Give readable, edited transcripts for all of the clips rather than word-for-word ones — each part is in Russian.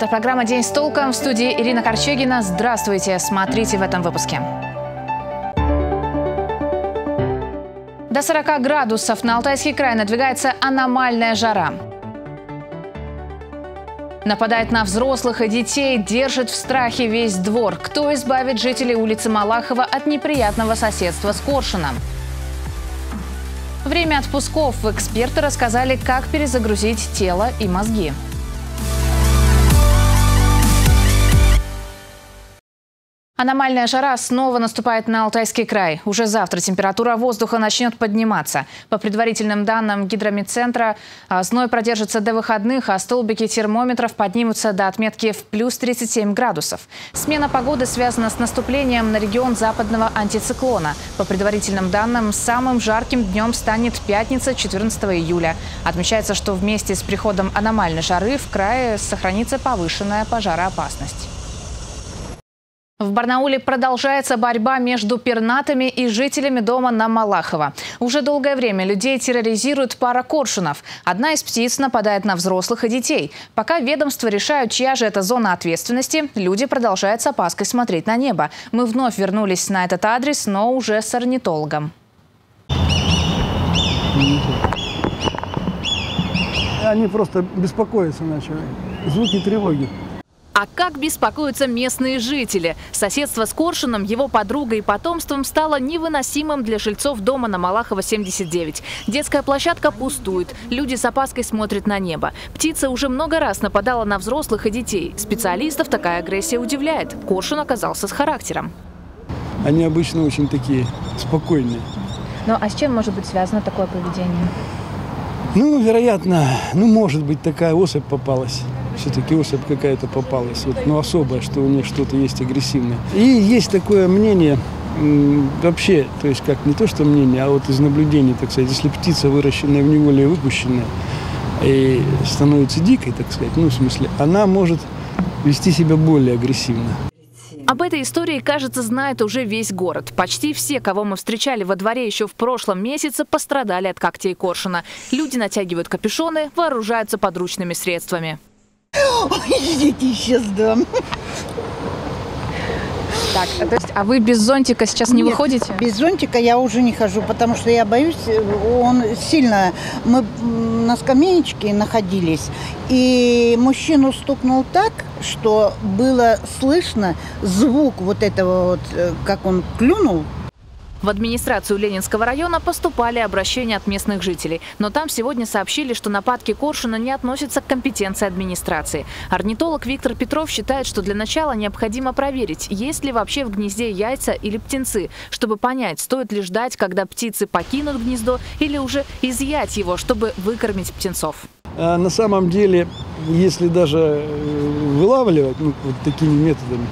Это программа «День с толком». В студии Ирина Корчегина. Здравствуйте. Смотрите в этом выпуске. До 40 градусов на Алтайский край надвигается аномальная жара. Нападает на взрослых и детей, держит в страхе весь двор. Кто избавит жителей улицы Малахова от неприятного соседства с Коршуном? Время отпусков. Эксперты рассказали, как перезагрузить тело и мозги. Аномальная жара снова наступает на Алтайский край. Уже завтра температура воздуха начнет подниматься. По предварительным данным Гидрометцентра, зной продержится до выходных, а столбики термометров поднимутся до отметки в плюс 37 градусов. Смена погоды связана с наступлением на регион западного антициклона. По предварительным данным, самым жарким днем станет пятница, 14 июля. Отмечается, что вместе с приходом аномальной жары в крае сохранится повышенная пожароопасность. В Барнауле продолжается борьба между пернатыми и жителями дома на Малахова. Уже долгое время людей терроризирует пара коршунов. Одна из птиц нападает на взрослых и детей. Пока ведомства решают, чья же это зона ответственности, люди продолжают с опаской смотреть на небо. Мы вновь вернулись на этот адрес, но уже с орнитологом. Они просто беспокоиться начали. Звуки тревоги. А как беспокоятся местные жители? Соседство с Коршуном, его подругой и потомством стало невыносимым для жильцов дома на Малахова, 79. Детская площадка пустует. Люди с опаской смотрят на небо. Птица уже много раз нападала на взрослых и детей. Специалистов такая агрессия удивляет. Коршун оказался с характером. Они обычно очень такие спокойные. Ну а с чем может быть связано такое поведение? Ну, вероятно, может быть, такая особь попалась. Все-таки особь какая-то попалась, особая, что у них что-то есть агрессивное. И есть такое мнение, вообще, то есть как не то, что мнение, а вот из наблюдений, так сказать, если птица, выращенная в неволе и выпущенная, и становится дикой, так сказать, в смысле, она может вести себя более агрессивно. Об этой истории, кажется, знает уже весь город. Почти все, кого мы встречали во дворе еще в прошлом месяце, пострадали от когтей коршуна. Люди натягивают капюшоны, вооружаются подручными средствами. Ой, идите, сейчас дам. Так, то есть, а вы без зонтика сейчас не выходите? Без зонтика я уже не хожу, потому что я боюсь, он сильно... Мы на скамеечке находились, и мужчину стукнул так, что было слышно звук вот этого как он клюнул. В администрацию Ленинского района поступали обращения от местных жителей. Но там сегодня сообщили, что нападки коршуна не относятся к компетенции администрации. Орнитолог Виктор Петров считает, что для начала необходимо проверить, есть ли вообще в гнезде яйца или птенцы, чтобы понять, стоит ли ждать, когда птицы покинут гнездо, или уже изъять его, чтобы выкормить птенцов. На самом деле, если даже вылавливать такими методами,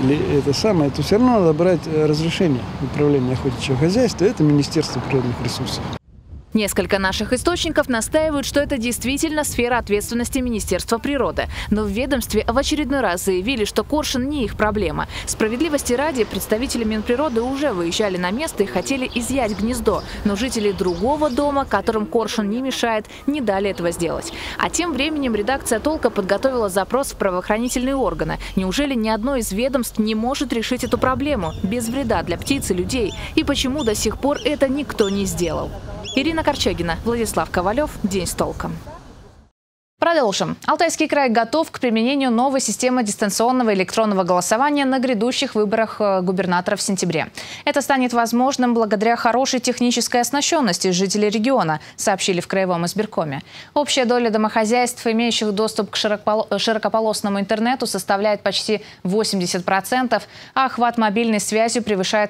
то все равно надо брать разрешение управления охотничьего хозяйства. Это Министерство природных ресурсов. Несколько наших источников настаивают, что это действительно сфера ответственности Министерства природы. Но в ведомстве в очередной раз заявили, что коршун не их проблема. Справедливости ради, представители Минприроды уже выезжали на место и хотели изъять гнездо. Но жители другого дома, которым коршун не мешает, не дали этого сделать. А тем временем редакция «Толка» подготовила запрос в правоохранительные органы. Неужели ни одно из ведомств не может решить эту проблему без вреда для птиц и людей? И почему до сих пор это никто не сделал? Ирина Корчегина, Владислав Ковалев. День с толком. Продолжим. Алтайский край готов к применению новой системы дистанционного электронного голосования на грядущих выборах губернатора в сентябре. Это станет возможным благодаря хорошей технической оснащенности жителей региона, сообщили в Краевом избиркоме. Общая доля домохозяйств, имеющих доступ к широкополосному интернету, составляет почти 80%, а охват мобильной связью превышает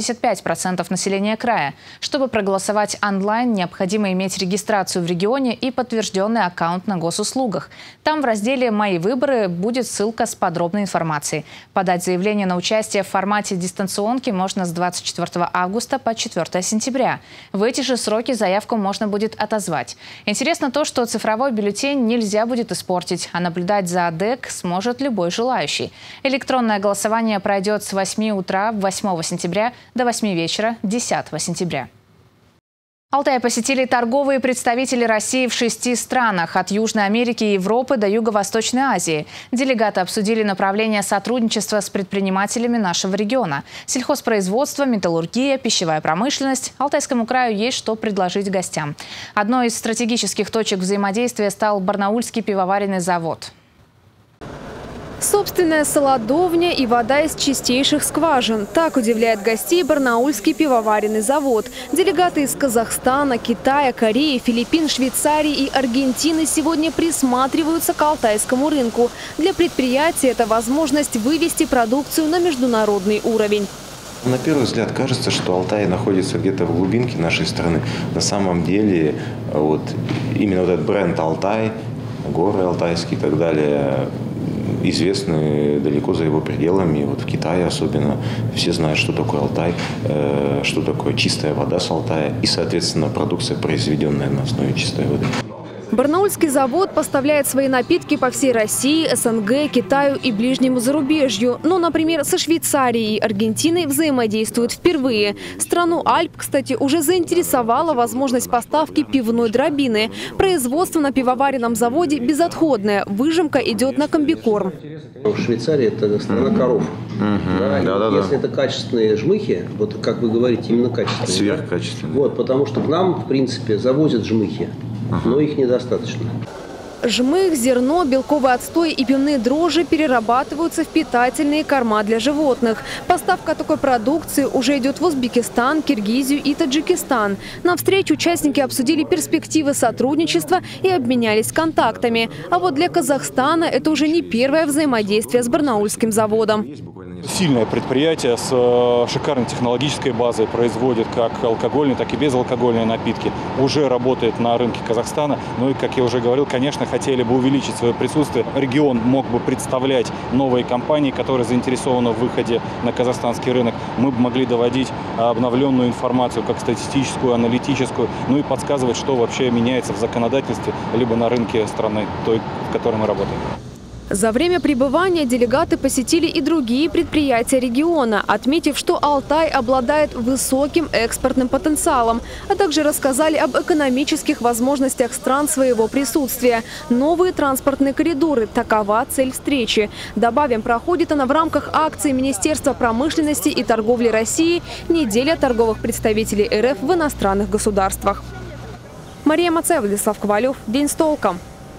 85% населения края. Чтобы проголосовать онлайн, необходимо иметь регистрацию в регионе и подтвержденный аккаунт на госуслугах. Там в разделе «Мои выборы» будет ссылка с подробной информацией. Подать заявление на участие в формате дистанционки можно с 24 августа по 4 сентября. В эти же сроки заявку можно будет отозвать. Интересно то, что цифровой бюллетень нельзя будет испортить, а наблюдать за ДЭК сможет любой желающий. Электронное голосование пройдет с 8 утра 8 сентября до 8 вечера 10 сентября. Алтай посетили торговые представители России в 6 странах – от Южной Америки и Европы до Юго-Восточной Азии. Делегаты обсудили направления сотрудничества с предпринимателями нашего региона. Сельхозпроизводство, металлургия, пищевая промышленность. Алтайскому краю есть что предложить гостям. Одной из стратегических точек взаимодействия стал Барнаульский пивоваренный завод. Собственная солодовня и вода из чистейших скважин. Так удивляет гостей Барнаульский пивоваренный завод. Делегаты из Казахстана, Китая, Кореи, Филиппин, Швейцарии и Аргентины сегодня присматриваются к алтайскому рынку. Для предприятия это возможность вывести продукцию на международный уровень. На первый взгляд кажется, что Алтай находится где-то в глубинке нашей страны. На самом деле именно этот бренд Алтай, горы алтайские и так далее, известны далеко за его пределами. В Китае особенно все знают, что такое Алтай, что такое чистая вода с Алтая и, соответственно, продукция, произведенная на основе чистой воды. Барнаульский завод поставляет свои напитки по всей России, СНГ, Китаю и ближнему зарубежью. Но, например, со Швейцарией и Аргентиной взаимодействуют впервые. Страну Альп, кстати, уже заинтересовала возможность поставки пивной дробины. Производство на пивоваренном заводе безотходное. Выжимка идет на комбикорм. Швейцария – это страна коров. Если это качественные жмыхи, как вы говорите, именно качественные. Сверхкачественные. Потому что к нам, в принципе, завозят жмыхи. Но их недостаточно. Жмых, зерно, белковый отстой и пивные дрожжи перерабатываются в питательные корма для животных. Поставка такой продукции уже идет в Узбекистан, Киргизию и Таджикистан. На встрече участники обсудили перспективы сотрудничества и обменялись контактами. А вот для Казахстана это уже не первое взаимодействие с Барнаульским заводом. Сильное предприятие с шикарной технологической базой, производит как алкогольные, так и безалкогольные напитки. Уже работает на рынке Казахстана. Ну и, как я уже говорил, конечно, хотели бы увеличить свое присутствие. Регион мог бы представлять новые компании, которые заинтересованы в выходе на казахстанский рынок. Мы бы могли доводить обновленную информацию, как статистическую, аналитическую, ну и подсказывать, что вообще меняется в законодательстве, либо на рынке страны, той, в которой мы работаем. За время пребывания делегаты посетили и другие предприятия региона, отметив, что Алтай обладает высоким экспортным потенциалом, а также рассказали об экономических возможностях стран своего присутствия. Новые транспортные коридоры – такова цель встречи. Добавим, проходит она в рамках акции Министерства промышленности и торговли России «Неделя торговых представителей РФ в иностранных государствах». Мария Мацаева, Владислав Ковалев. День с толком.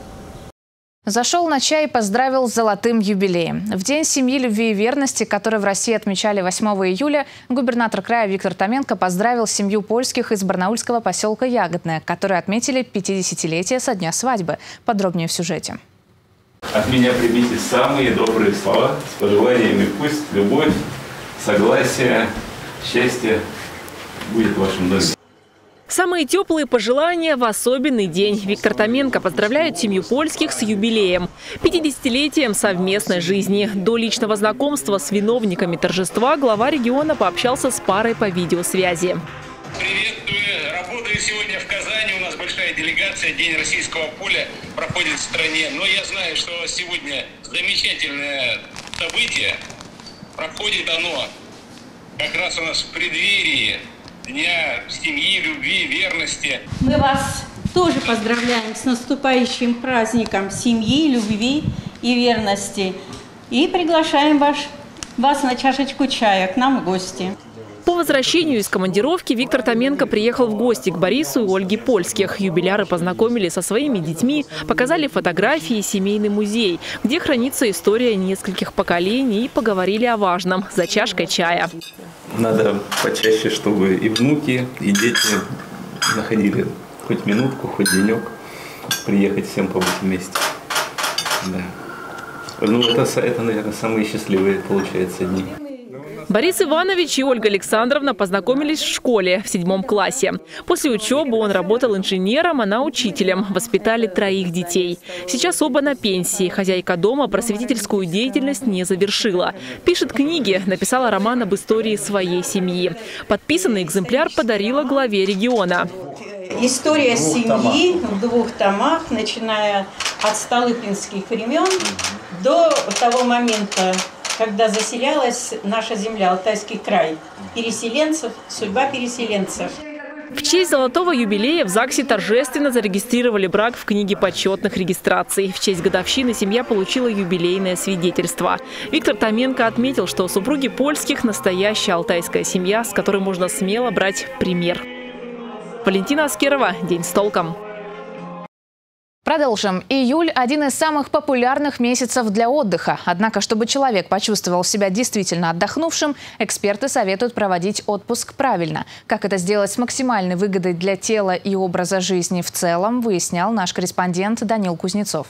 Зашел на чай и поздравил с золотым юбилеем. В День семьи, любви и верности, который в России отмечали 8 июля, губернатор края Виктор Томенко поздравил семью польских из барнаульского поселка Ягодное, которые отметили 50-летие со дня свадьбы. Подробнее в сюжете. От меня примите самые добрые слова с пожеланиями: пусть любовь, согласие, счастье будет в вашем доме. Самые теплые пожелания в особенный день. Виктор Томенко поздравляет семью польских с юбилеем. 50-летием совместной жизни. До личного знакомства с виновниками торжества глава региона пообщался с парой по видеосвязи. Приветствую. Работаю сегодня в Казани. У нас большая делегация. День российского поля проходит в стране. Но я знаю, что сегодня замечательное событие. Проходит оно как раз у нас в преддверии Дня семьи, любви, верности. Мы вас тоже поздравляем с наступающим праздником семьи, любви и верности. И приглашаем вас на чашечку чая к нам в гости. По возвращению из командировки Виктор Томенко приехал в гости к Борису и Ольге Польских. Юбиляры познакомили со своими детьми, показали фотографии и семейный музей, где хранится история нескольких поколений, и поговорили о важном – за чашкой чая. Надо почаще, чтобы и внуки, и дети находили хоть минутку, хоть денек, приехать всем побыть вместе. Да. Ну, это, наверное, самые счастливые, получается, дни. Борис Иванович и Ольга Александровна познакомились в школе в 7 классе. После учебы он работал инженером, она учителем. Воспитали 3 детей. Сейчас оба на пенсии. Хозяйка дома просветительскую деятельность не завершила. Пишет книги, написала роман об истории своей семьи. Подписанный экземпляр подарила главе региона. История семьи в 2 томах, начиная от столыпинских времен до того момента, когда заселялась наша земля, Алтайский край. Переселенцев, судьба переселенцев. В честь золотого юбилея в ЗАГСе торжественно зарегистрировали брак в книге почетных регистраций. В честь годовщины семья получила юбилейное свидетельство. Виктор Томенко отметил, что супруги Польских – настоящая алтайская семья, с которой можно смело брать пример. Валентина Аскерова. День с толком. Продолжим. Июль – один из самых популярных месяцев для отдыха. Однако, чтобы человек почувствовал себя действительно отдохнувшим, эксперты советуют проводить отпуск правильно. Как это сделать с максимальной выгодой для тела и образа жизни в целом, выяснял наш корреспондент Данил Кузнецов.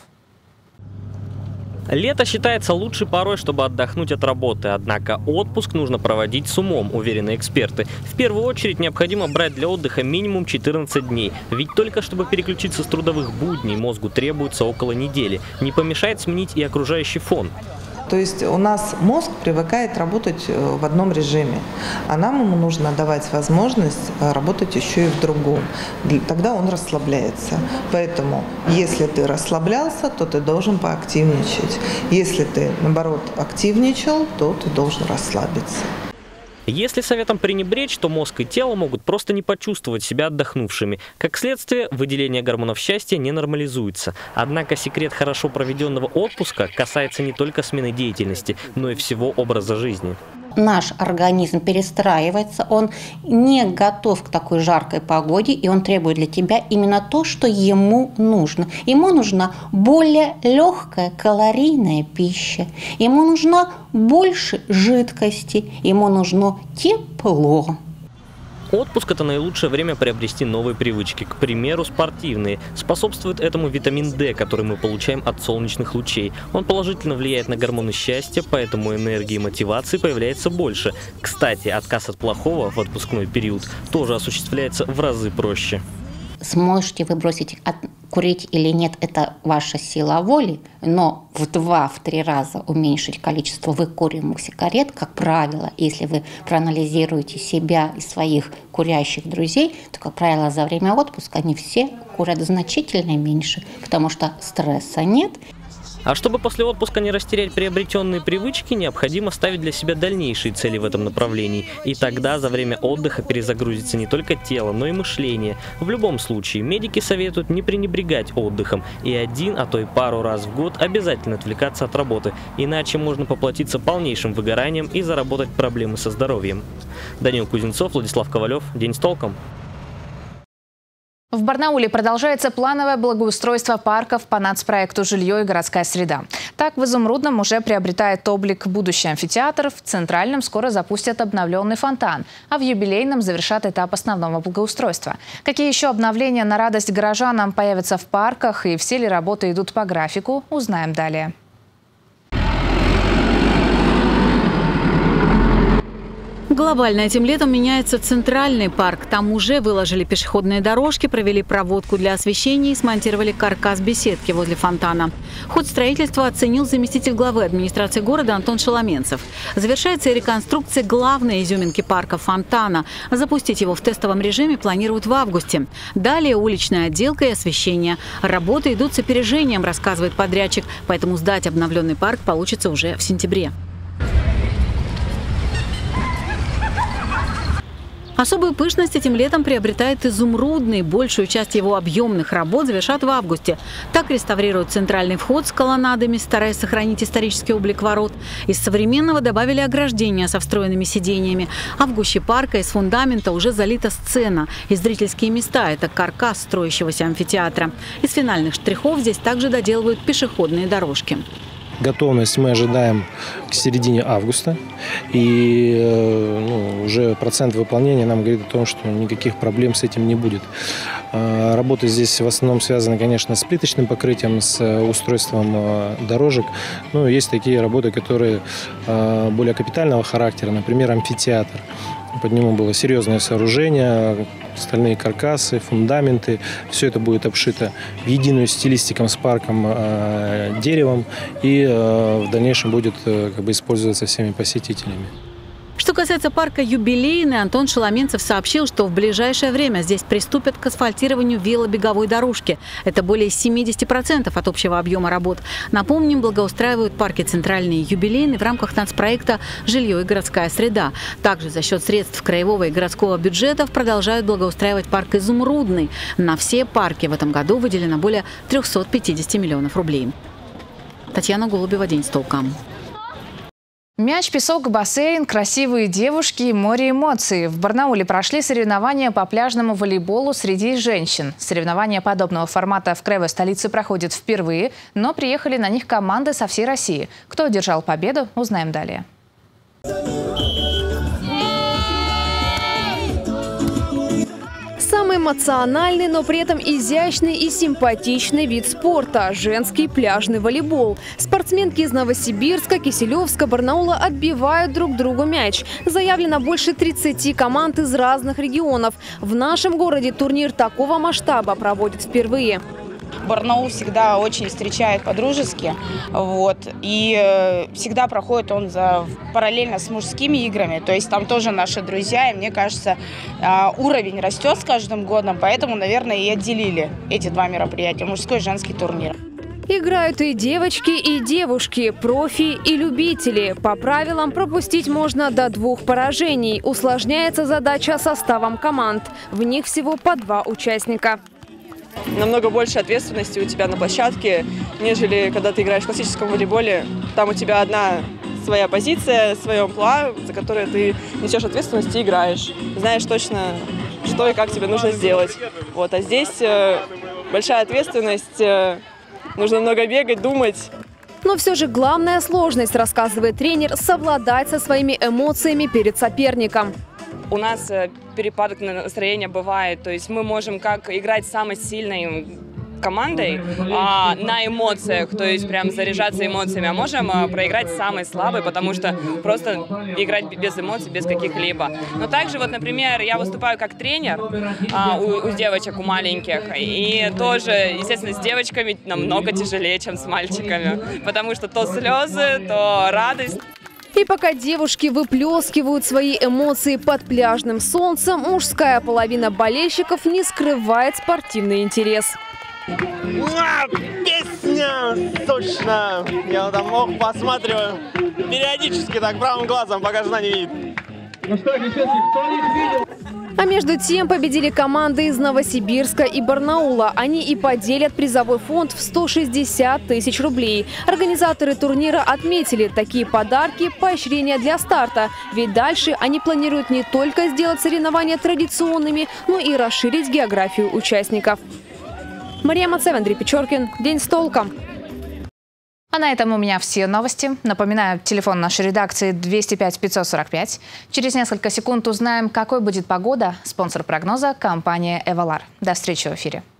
Лето считается лучшей порой, чтобы отдохнуть от работы. Однако отпуск нужно проводить с умом, уверены эксперты. В первую очередь необходимо брать для отдыха минимум 14 дней. Ведь только чтобы переключиться с трудовых будней, мозгу требуется около недели. Не помешает сменить и окружающий фон. То есть у нас мозг привыкает работать в одном режиме, а нам ему нужно давать возможность работать еще и в другом. Тогда он расслабляется. Поэтому, если ты расслаблялся, то ты должен поактивничать. Если ты, наоборот, активничал, то ты должен расслабиться. Если советом пренебречь, то мозг и тело могут просто не почувствовать себя отдохнувшими. Как следствие, выделение гормонов счастья не нормализуется. Однако секрет хорошо проведенного отпуска касается не только смены деятельности, но и всего образа жизни. Наш организм перестраивается, он не готов к такой жаркой погоде, и он требует для тебя именно то, что ему нужно. Ему нужна более легкая калорийная пища, ему нужно больше жидкости, ему нужно тепло. Отпуск – это наилучшее время приобрести новые привычки, к примеру, спортивные. Способствует этому витамин D, который мы получаем от солнечных лучей. Он положительно влияет на гормоны счастья, поэтому энергии и мотивации появляется больше. Кстати, отказ от плохого в отпускной период тоже осуществляется в разы проще. Сможете вы бросить курить или нет, это ваша сила воли, но в 2-3 раза уменьшить количество выкуриваемых сигарет, как правило, если вы проанализируете себя и своих курящих друзей, то, как правило, за время отпуска они все курят значительно меньше, потому что стресса нет. А чтобы после отпуска не растерять приобретенные привычки, необходимо ставить для себя дальнейшие цели в этом направлении. И тогда за время отдыха перезагрузится не только тело, но и мышление. В любом случае, медики советуют не пренебрегать отдыхом и 1, а то и пару раз в год обязательно отвлекаться от работы. Иначе можно поплатиться полнейшим выгоранием и заработать проблемы со здоровьем. Данил Кузнецов, Владислав Ковалев. День с толком. В Барнауле продолжается плановое благоустройство парков по нацпроекту «Жилье и городская среда». Так, в Изумрудном уже приобретает облик будущий амфитеатр, в Центральном скоро запустят обновленный фонтан, а в Юбилейном завершат этап основного благоустройства. Какие еще обновления на радость горожанам появятся в парках и все ли работы идут по графику, узнаем далее. Глобально этим летом меняется Центральный парк. Там уже выложили пешеходные дорожки, провели проводку для освещения и смонтировали каркас беседки возле фонтана. Ход строительства оценил заместитель главы администрации города Антон Шеломенцев. Завершается и реконструкция главной изюминки парка – фонтана. Запустить его в тестовом режиме планируют в августе. Далее уличная отделка и освещение. Работы идут с опережением, рассказывает подрядчик, поэтому сдать обновленный парк получится уже в сентябре. Особую пышность этим летом приобретает Изумрудный. Большую часть его объемных работ завершат в августе. Так реставрируют центральный вход с колоннадами, стараясь сохранить исторический облик ворот. Из современного добавили ограждения со встроенными сидениями. А в гуще парка из фундамента уже залита сцена и зрительские места. Это каркас строящегося амфитеатра. Из финальных штрихов здесь также доделывают пешеходные дорожки. Готовность мы ожидаем к середине августа. И уже процент выполнения нам говорит о том, что никаких проблем с этим не будет. Работы здесь в основном связаны, конечно, с плиточным покрытием, с устройством дорожек. Но есть такие работы, которые более капитального характера, например, амфитеатр. Под нему было серьезное сооружение, стальные каркасы, фундаменты. Все это будет обшито в единую стилистиком с парком деревом и в дальнейшем будет использоваться всеми посетителями. Что касается парка «Юбилейный», Антон Шеломенцев сообщил, что в ближайшее время здесь приступят к асфальтированию велобеговой дорожки. Это более 70% от общего объема работ. Напомним, благоустраивают парки «Центральный» и «Юбилейный» в рамках нацпроекта «Жилье и городская среда». Также за счет средств краевого и городского бюджетов продолжают благоустраивать парк «Изумрудный». На все парки в этом году выделено более 350 миллионов рублей. Татьяна Голубева, «День с толком». Мяч, песок, бассейн, красивые девушки и море эмоций. В Барнауле прошли соревнования по пляжному волейболу среди женщин. Соревнования подобного формата в краевой столице проходят впервые, но приехали на них команды со всей России. Кто одержал победу, узнаем далее. Самый эмоциональный, но при этом изящный и симпатичный вид спорта – женский пляжный волейбол. Спортсменки из Новосибирска, Киселевска, Барнаула отбивают друг другу мяч. Заявлено больше 30 команд из разных регионов. В нашем городе турнир такого масштаба проводят впервые. Барнаул всегда очень встречает по-дружески, и всегда проходит он параллельно с мужскими играми, то есть там тоже наши друзья, и мне кажется, уровень растет с каждым годом, поэтому, наверное, и отделили эти два мероприятия, мужской и женский турнир. Играют и девочки, и девушки, профи и любители. По правилам пропустить можно до 2 поражений. Усложняется задача составом команд. В них всего по 2 участника. Намного больше ответственности у тебя на площадке, нежели когда ты играешь в классическом волейболе. Там у тебя одна своя позиция, свое амплуа, за которое ты несешь ответственность и играешь. Знаешь точно, что и как тебе нужно сделать. А здесь большая ответственность, нужно много бегать, думать. Но все же главная сложность, рассказывает тренер, совладать со своими эмоциями перед соперником. У нас перепадок настроения бывает, то есть мы можем как играть с самой сильной командой на эмоциях, то есть прям заряжаться эмоциями, а можем проиграть с самой слабой, потому что просто играть без эмоций, без каких-либо. Но также, например, я выступаю как тренер у девочек, у маленьких, и тоже, естественно, с девочками намного тяжелее, чем с мальчиками, потому что то слезы, то радость. И пока девушки выплескивают свои эмоции под пляжным солнцем, мужская половина болельщиков не скрывает спортивный интерес. Песня! Точно! Я там посматриваю. Периодически так правым глазом, пока жена не видит. Ну что, девчонки, кто не видел? А между тем победили команды из Новосибирска и Барнаула. Они и поделят призовой фонд в 160 тысяч рублей. Организаторы турнира отметили такие подарки – поощрения для старта. Ведь дальше они планируют не только сделать соревнования традиционными, но и расширить географию участников. Мария Мацева, Андрей Печоркин. День с толком. А на этом у меня все новости. Напоминаю, телефон нашей редакции 205 545. Через несколько секунд узнаем, какой будет погода. Спонсор прогноза – компания «Эвалар». До встречи в эфире.